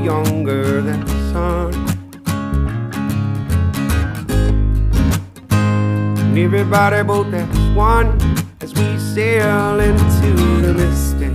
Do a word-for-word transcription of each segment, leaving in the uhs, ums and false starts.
younger than the sun. And everybody both as one as we sail into the mistake.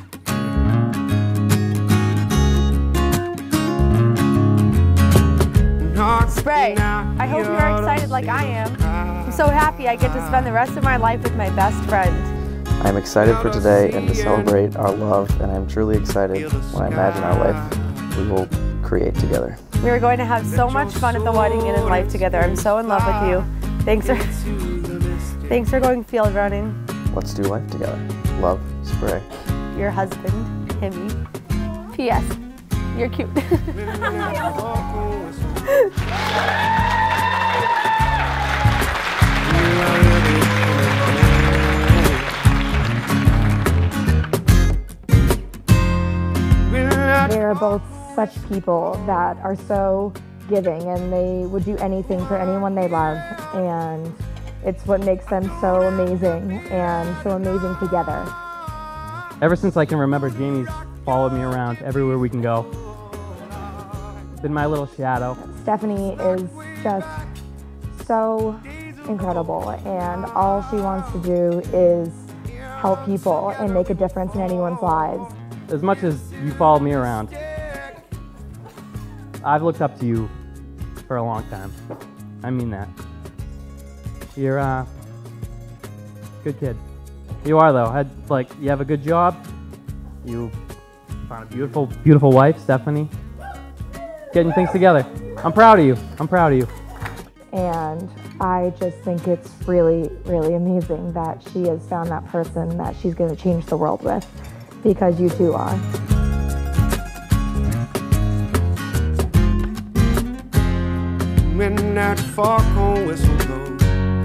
Bray, I hope you're excited like I am. I'm so happy I get to spend the rest of my life with my best friend. I'm excited for today and to celebrate our love, and I'm truly excited when I imagine our life we will create together. We are going to have so much fun at the wedding and in life together. I'm so in love with you. Thanks for, thanks for going field running. Let's do life together. Love, Bray. Your husband, Himmy. P S You're cute. They're both such people that are so giving, and they would do anything for anyone they love, and it's what makes them so amazing and so amazing together. Ever since I can remember, Jamie's followed me around everywhere we can go. Been my little shadow. Stephanie is just so incredible, and all she wants to do is help people and make a difference in anyone's lives. As much as you followed me around, I've looked up to you for a long time. I mean that. You're a good kid. You are, though. Had, like, you have a good job. You found a beautiful, beautiful wife, Stephanie. Getting things together. I'm proud of you. I'm proud of you. And I just think it's really, really amazing that she has found that person that she's going to change the world with, because you two are. When that foghorn whistle blows,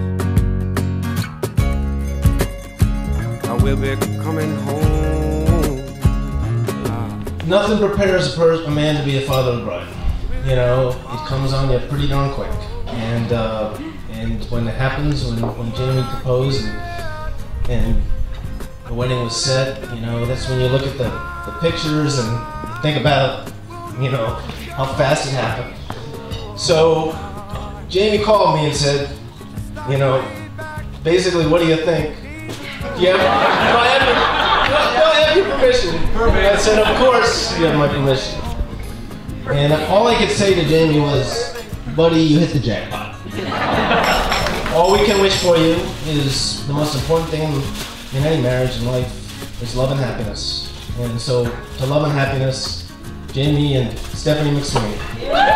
I will be coming home. Nothing prepares a, person, a man to be a father of a bride. You know, it comes on you pretty darn quick. And uh, and when it happens, when, when Jamie proposed and, and the wedding was set, you know, that's when you look at the, the pictures and think about, you know, how fast it happened. So Jamie called me and said, you know, basically, what do you think? Yeah, do I have your, do I have your permission? Perfect. I said, of course you have my permission. And all I could say to Jamie was, buddy, you hit the jackpot. All we can wish for you is the most important thing in any marriage and life is love and happiness. And so, to love and happiness, Jamie and Stephanie McSweeney.